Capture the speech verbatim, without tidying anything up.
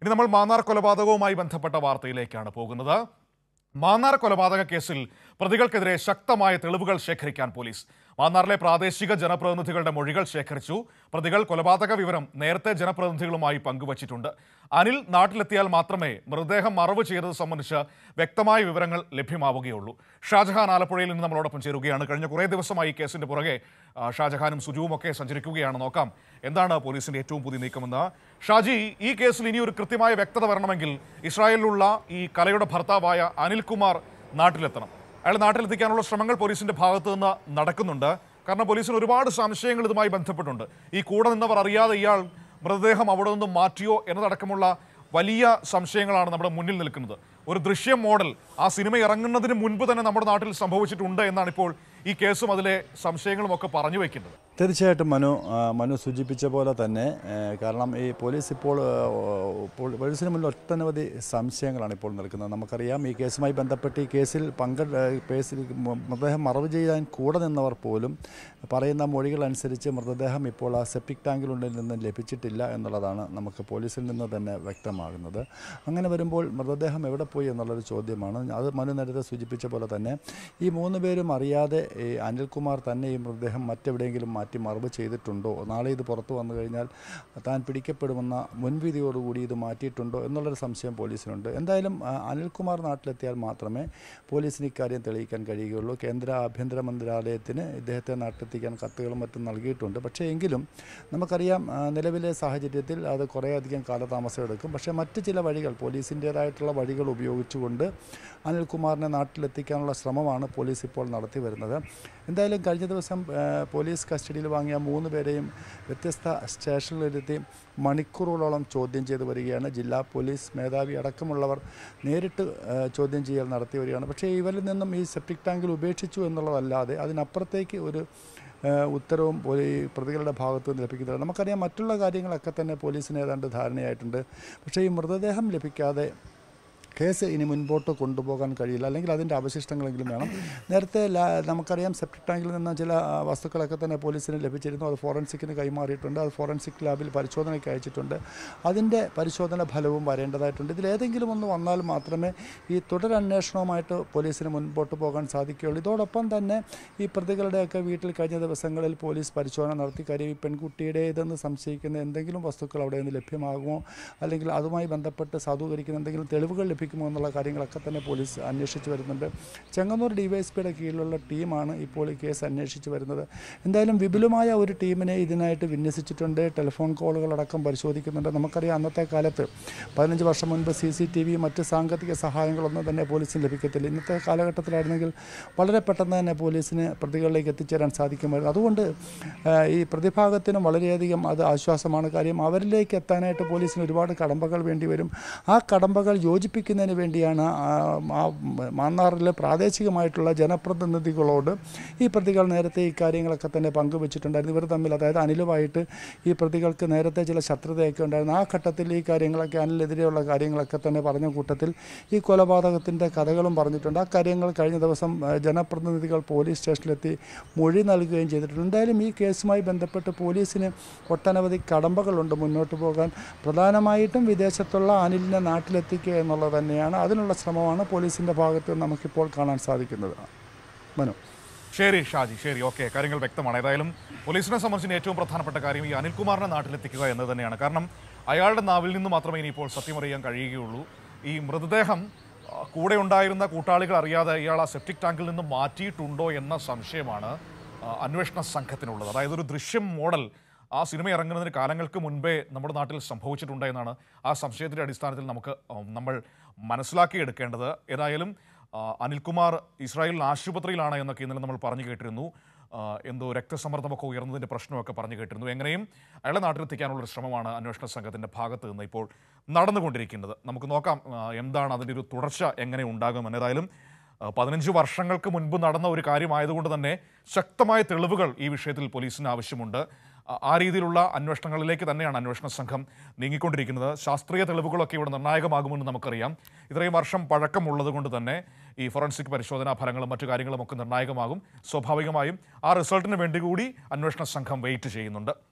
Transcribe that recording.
ഇനി നമ്മൾ മാന്നാർ കൊലപാതകവുമായി ബന്ധപ്പെട്ട വാർത്തയിലേക്കാണ് പോകുന്നത്. മാന്നാർ കൊലപാതക കേസിൽ പ്രതികൾക്കെതിരെ ശക്തമായ തെളിവുകൾ ശേഖരിക്കാൻ പോലീസ്. മാന്നാറിലെ പ്രാദേശിക ജനപ്രതിനിധികളുടെ മൊഴികൾ ശേഖരിച്ചു. പ്രതികൾ കൊലപാതക വിവരം നേരത്തെ ജനപ്രതിനിധികളുമായി പങ്കുവച്ചിട്ടുണ്ട്. അനിൽ നാട്ടിലെത്തിയാൽ മാത്രമേ മൃതദേഹം മറവ് ചെയ്തത് സംബന്ധിച്ച് വ്യക്തമായ വിവരങ്ങൾ ലഭ്യമാവുകയുള്ളൂ. ഷാജഹാൻ ആലപ്പുഴയിൽ നിന്ന് നമ്മളോടൊപ്പം ചേരുകയാണ്. കഴിഞ്ഞ കുറേ ദിവസമായി ഈ കേസിന്റെ പുറകെ ഷാജഹാനും സുജുവും ഒക്കെ സഞ്ചരിക്കുകയാണ്. നോക്കാം എന്താണ് പോലീസിന്റെ ഏറ്റവും പുതിയ നീക്കമെന്ന്. ഷാജി, ഈ കേസിൽ ഇനി ഒരു കൃത്യമായ വ്യക്തത വരണമെങ്കിൽ ഇസ്രായേലിലുള്ള ഈ കലയുടെ ഭർത്താവായ അനിൽകുമാർ നാട്ടിലെത്തണം. അയാൾ നാട്ടിലെത്തിക്കാനുള്ള ശ്രമങ്ങൾ പോലീസിന്റെ ഭാഗത്തു നിന്ന് നടക്കുന്നുണ്ട്. കാരണം പോലീസിന് ഒരുപാട് സംശയങ്ങൾ ഇതുമായി ബന്ധപ്പെട്ടുണ്ട്. ഈ കൂടെ നിന്നവർ അറിയാതെ ഇയാൾ മൃതദേഹം അവിടെ നിന്നും മാറ്റിയോ എന്നതടക്കമുള്ള വലിയ സംശയങ്ങളാണ് നമ്മുടെ മുന്നിൽ നിൽക്കുന്നത്. ഒരു ദൃശ്യം മോഡൽ ആ സിനിമ ഇറങ്ങുന്നതിന് മുൻപ് തന്നെ നമ്മുടെ നാട്ടിൽ സംഭവിച്ചിട്ടുണ്ട് എന്നാണ് ഇപ്പോൾ ഈ കേസും അതിലെ സംശയങ്ങളും ഒക്കെ പറഞ്ഞു വയ്ക്കുന്നത്. തീർച്ചയായിട്ടും മനു മനു സൂചിപ്പിച്ച പോലെ തന്നെ, കാരണം ഈ പോലീസ് ഇപ്പോൾ പോലീസിന് മുന്നിൽ ഒട്ടനവധി സംശയങ്ങളാണ് ഇപ്പോൾ നിൽക്കുന്നത്. നമുക്കറിയാം, ഈ കേസുമായി ബന്ധപ്പെട്ട് ഈ കേസിൽ പങ്കെ കേസിൽ മൃതദേഹം മറവ് ചെയ്യാൻ കൂടെ നിന്നവർ പോലും പറയുന്ന മൊഴികൾ അനുസരിച്ച് മൃതദേഹം ഇപ്പോൾ ആ സെപ്റ്റിക് ടാങ്കിനുള്ളിൽ നിന്ന് ലഭിച്ചിട്ടില്ല എന്നുള്ളതാണ് നമുക്ക് പോലീസിൽ നിന്ന് തന്നെ വ്യക്തമാകുന്നത്. അങ്ങനെ വരുമ്പോൾ മൃതദേഹം എവിടെ പോയി എന്നുള്ളൊരു ചോദ്യമാണ്. അത് മനു നേരത്തെ സൂചിപ്പിച്ച പോലെ തന്നെ ഈ മൂന്ന് പേരും അറിയാതെ ഈ അനിൽകുമാർ തന്നെ ഈ മൃതദേഹം മറ്റെവിടെയെങ്കിലും മാറ്റി മറവ് ചെയ്തിട്ടുണ്ടോ, നാളെ ഇത് പുറത്തു വന്നു കഴിഞ്ഞാൽ താൻ പിടിക്കപ്പെടുമെന്ന മുൻവിധിയോടുകൂടി ഇത് മാറ്റിയിട്ടുണ്ടോ എന്നുള്ളൊരു സംശയം പോലീസിനുണ്ട്. എന്തായാലും അനിൽകുമാർ നാട്ടിലെത്തിയാൽ മാത്രമേ പോലീസിന് ഇക്കാര്യം തെളിയിക്കാൻ കഴിയുകയുള്ളൂ. കേന്ദ്ര ആഭ്യന്തര മന്ത്രാലയത്തിന് ഇദ്ദേഹത്തെ നാട്ടിലെത്തിക്കാൻ കത്തുകളും മറ്റും നൽകിയിട്ടുണ്ട്. പക്ഷേ എങ്കിലും നമുക്കറിയാം, നിലവിലെ സാഹചര്യത്തിൽ അത് കുറേയധികം കാലതാമസം എടുക്കും. പക്ഷേ മറ്റ് ചില വഴികൾ, പോലീസിൻ്റേതായിട്ടുള്ള വഴികൾ ഉപയോഗിച്ചുകൊണ്ട് അനിൽകുമാറിനെ നാട്ടിലെത്തിക്കാനുള്ള ശ്രമമാണ് പോലീസ് ഇപ്പോൾ നടത്തി വരുന്നത്. എന്തായാലും കഴിഞ്ഞ ദിവസം പോലീസ് കസ്റ്റഡിയിൽ വാങ്ങിയ മൂന്ന് പേരെയും വ്യത്യസ്ത സ്റ്റേഷനിലിരുത്തി മണിക്കൂറുകളോളം ചോദ്യം ചെയ്തു വരികയാണ്. ജില്ലാ പോലീസ് മേധാവി അടക്കമുള്ളവർ നേരിട്ട് ചോദ്യം ചെയ്യൽ നടത്തി വരികയാണ്. പക്ഷേ ഇവരിൽ നിന്നും ഈ സെപ്റ്റിക് ടാങ്കിൽ ഉപേക്ഷിച്ചു എന്നുള്ളതല്ലാതെ അതിനപ്പുറത്തേക്ക് ഒരു ഉത്തരവും പ്രതികളുടെ ഭാഗത്തു നിന്ന് ലഭിക്കുന്നില്ല. നമുക്കറിയാം, മറ്റുള്ള കാര്യങ്ങളൊക്കെ തന്നെ പോലീസിന് ഏതാണ്ട് ധാരണയായിട്ടുണ്ട്. പക്ഷേ ഈ മൃതദേഹം ലഭിക്കാതെ കേസ് ഇനി മുൻപോട്ട് കൊണ്ടുപോകാൻ കഴിയില്ല. അല്ലെങ്കിൽ അതിൻ്റെ അവശിഷ്ടങ്ങളെങ്കിലും വേണം. നേരത്തെ നമുക്കറിയാം, സെപ്റ്റിക് ടാങ്കിൽ നിന്ന് ചില വസ്തുക്കളൊക്കെ തന്നെ പോലീസിന് ലഭിച്ചിരുന്നു. അത് ഫോറൻസിക്കിന് കൈമാറിയിട്ടുണ്ട്. അത് ഫോറൻസിക് ലാബിൽ പരിശോധനയ്ക്ക് അയച്ചിട്ടുണ്ട്. അതിൻ്റെ പരിശോധന ഫലവും വരേണ്ടതായിട്ടുണ്ട്. ഇതിലേതെങ്കിലും ഒന്ന് വന്നാൽ മാത്രമേ ഈ തുടരന്വേഷണവുമായിട്ട് പോലീസിന് മുൻപോട്ട് പോകാൻ സാധിക്കുകയുള്ളൂ. ഇതോടൊപ്പം തന്നെ ഈ പ്രതികളുടെയൊക്കെ വീട്ടിൽ കഴിഞ്ഞ ദിവസങ്ങളിൽ പോലീസ് പരിശോധന നടത്തി. കാര്യം ഈ പെൺകുട്ടിയുടേതെന്ന് സംശയിക്കുന്ന എന്തെങ്കിലും വസ്തുക്കൾ അവിടെ നിന്ന് ലഭ്യമാകുമോ, അല്ലെങ്കിൽ അതുമായി ബന്ധപ്പെട്ട് സാധൂകരിക്കുന്ന എന്തെങ്കിലും തെളിവുകൾ ലഭിക്കും എന്നുള്ള കാര്യങ്ങളൊക്കെ തന്നെ പോലീസ് അന്വേഷിച്ച് വരുന്നുണ്ട്. ചെങ്ങന്നൂർ ഡിവൈഎസ്പിയുടെ കീഴിലുള്ള ടീമാണ് ഇപ്പോൾ ഈ കേസ് അന്വേഷിച്ച് വരുന്നത്. എന്തായാലും വിപുലമായ ഒരു ടീമിനെ ഇതിനായിട്ട് വിന്യസിച്ചിട്ടുണ്ട്. ടെലിഫോൺ കോളുകളടക്കം പരിശോധിക്കുന്നുണ്ട്. നമുക്കറിയാം, അന്നത്തെ കാലത്ത് പതിനഞ്ച് വർഷം മുൻപ് സി സി ടി വി മറ്റ് സാങ്കേതിക സഹായങ്ങളൊന്നും തന്നെ പോലീസിന് ലഭിക്കത്തില്ല. ഇന്നത്തെ കാലഘട്ടത്തിലായിരുന്നെങ്കിൽ വളരെ പെട്ടെന്ന് തന്നെ പോലീസിന് പ്രതികളിലേക്ക് എത്തിച്ചേരാൻ സാധിക്കുമായിരുന്നു. അതുകൊണ്ട് ഈ പ്രതിഭാഗത്തിനും വളരെയധികം അത് ആശ്വാസമാണ്. കാര്യം അവരിലേക്ക് എത്താനായിട്ട് പോലീസിന് ഒരുപാട് കടമ്പകൾ വേണ്ടി വരും. ആ കടമ്പകൾ യോജിപ്പിക്കുന്ന ിന് വേണ്ടിയാണ് മാന്നാറിലെ പ്രാദേശികമായിട്ടുള്ള ജനപ്രതിനിധികളോട് ഈ പ്രതികൾ നേരത്തെ ഈ കാര്യങ്ങളൊക്കെ തന്നെ പങ്കുവച്ചിട്ടുണ്ടായിരുന്നു. ഇവർ തമ്മിൽ, അതായത് അനിലുമായിട്ട് ഈ പ്രതികൾക്ക് നേരത്തെ ചില ശത്രുതയൊക്കെ ഉണ്ടായിരുന്നു. ആ ഘട്ടത്തിൽ ഈ കാര്യങ്ങളൊക്കെ, അനിലെതിരെയുള്ള കാര്യങ്ങളൊക്കെ തന്നെ പറഞ്ഞ കൂട്ടത്തിൽ ഈ കൊലപാതകത്തിൻ്റെ കഥകളും പറഞ്ഞിട്ടുണ്ട്. ആ കാര്യങ്ങൾ കഴിഞ്ഞ ദിവസം ജനപ്രതിനിധികൾ പോലീസ് സ്റ്റേഷനിലെത്തി മൊഴി നൽകുകയും ചെയ്തിട്ടുണ്ട്. എന്തായാലും ഈ കേസുമായി ബന്ധപ്പെട്ട് പോലീസിന് ഒട്ടനവധി കടമ്പകളുണ്ട് മുന്നോട്ട് പോകാൻ. പ്രധാനമായിട്ടും വിദേശത്തുള്ള അനിലിനെ നാട്ടിലെത്തിക്കുക എന്നുള്ളത് തന്നെയാണ്. അതിനുള്ള ശ്രമമാണ് പോലീസിൻ്റെ ഭാഗത്ത് നമുക്കിപ്പോൾ കാണാൻ സാധിക്കുന്നത്. മനു, ശരി ഷാജി, ശരി, ഓക്കെ, കാര്യങ്ങൾ വ്യക്തമാണ്. ഏതായാലും പോലീസിനെ സംബന്ധിച്ച് ഏറ്റവും പ്രധാനപ്പെട്ട കാര്യം ഈ അനിൽകുമാറിനെ നാട്ടിലെത്തിക്കുക എന്നത് തന്നെയാണ്. കാരണം അയാളുടെ നാവിൽ നിന്ന് മാത്രമേ ഇനിയിപ്പോൾ സത്യം അറിയാൻ കഴിയുകയുള്ളൂ. ഈ മൃതദേഹം കൂടെ ഉണ്ടായിരുന്ന കൂട്ടാളികൾ അറിയാതെ ഇയാൾ ആ സെപ്റ്റിക് ടാങ്കിൽ നിന്ന് മാറ്റിയിട്ടുണ്ടോ എന്ന സംശയമാണ് അന്വേഷണ സംഘത്തിനുള്ളത്. അതായത് ഒരു ദൃശ്യം മോഡൽ ആ സിനിമ ഇറങ്ങുന്നതിന് കാലങ്ങൾക്ക് മുൻപേ നമ്മുടെ നാട്ടിൽ സംഭവിച്ചിട്ടുണ്ട് എന്നാണ് ആ സംശയത്തിൻ്റെ അടിസ്ഥാനത്തിൽ നമുക്ക് നമ്മൾ മനസ്സിലാക്കിയെടുക്കേണ്ടത്. ഏതായാലും അനിൽകുമാർ ഇസ്രായേൽ ആശുപത്രിയിലാണ് എന്നൊക്കെ ഇന്നലെ നമ്മൾ പറഞ്ഞു കേട്ടിരുന്നു. എന്തോ രക്തസമ്മർദ്ദമൊക്കെ ഉയർന്നതിൻ്റെ പ്രശ്നമൊക്കെ പറഞ്ഞു കേട്ടിരുന്നു. എങ്ങനെയും അയാളെ നാട്ടിലെത്തിക്കാനുള്ളൊരു ശ്രമമാണ് അന്വേഷണ സംഘത്തിൻ്റെ ഭാഗത്ത് നിന്ന് ഇപ്പോൾ നടന്നുകൊണ്ടിരിക്കുന്നത്. നമുക്ക് നോക്കാം എന്താണ് അതിൻ്റെ ഒരു തുടർച്ച എങ്ങനെ ഉണ്ടാകുമെന്ന്. ഏതായാലും പതിനഞ്ച് വർഷങ്ങൾക്ക് മുൻപ് നടന്ന ഒരു കാര്യമായതുകൊണ്ട് തന്നെ ശക്തമായ തെളിവുകൾ ഈ വിഷയത്തിൽ പോലീസിന് ആവശ്യമുണ്ട്. ആ രീതിയിലുള്ള അന്വേഷണങ്ങളിലേക്ക് തന്നെയാണ് അന്വേഷണ സംഘം നീങ്ങിക്കൊണ്ടിരിക്കുന്നത്. ശാസ്ത്രീയ തെളിവുകളൊക്കെ ഇവിടെ നിർണായകമാകുമെന്ന് നമുക്കറിയാം. ഇത്രയും വർഷം പഴക്കമുള്ളത് കൊണ്ട് തന്നെ ഈ ഫോറൻസിക് പരിശോധനാ ഫലങ്ങളും മറ്റു കാര്യങ്ങളും ഒക്കെ നിർണായകമാകും. സ്വാഭാവികമായും ആ റിസൾട്ടിന് വേണ്ടി കൂടി അന്വേഷണ സംഘം വെയിറ്റ് ചെയ്യുന്നുണ്ട്.